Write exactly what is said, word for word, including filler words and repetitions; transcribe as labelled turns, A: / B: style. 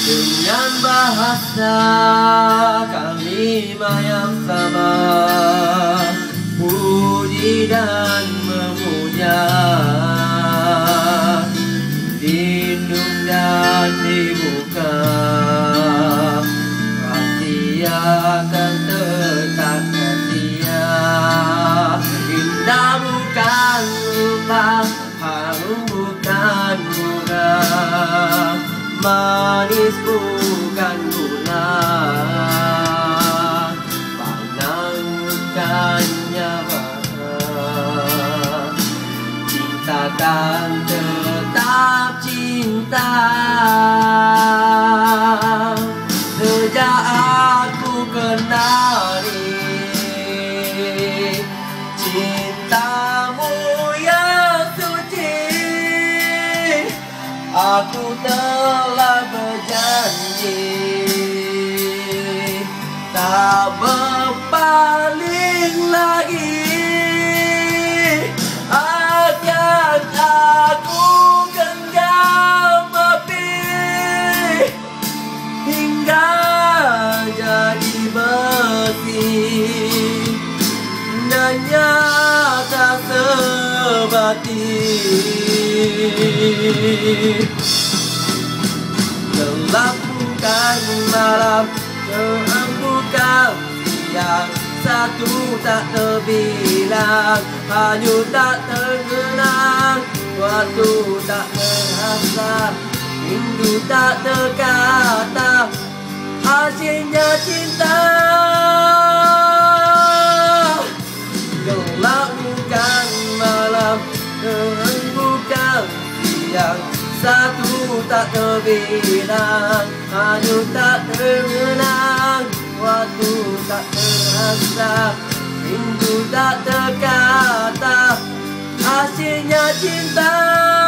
A: dengan bahasa kalimat yang sama, puji dan memuja, lindung dan dibuka, rahasia akan tetap setia. Indah bukan rupa, harum bukan bunga, manis bukan gula, pandang bukannya bahas, cinta kan tetap cinta. Sejak aku kenali cintamu yang suci, aku telah berjanji tak berpaling lagi. Akan aku genggam api hingga jadi besi, dan nyata sebati. Gelap bukan malam, terang bukan siang, satu tak terbilang, hanyut tak terkenang, waktu tak terasa, rindu tak terkata, asyiknya cinta. Gelap bukan malam, terang bukan siang, satu tak terbilang, hanyut tak terkenang, waktu tak terasa, rindu tak terkata, asyiknya cinta.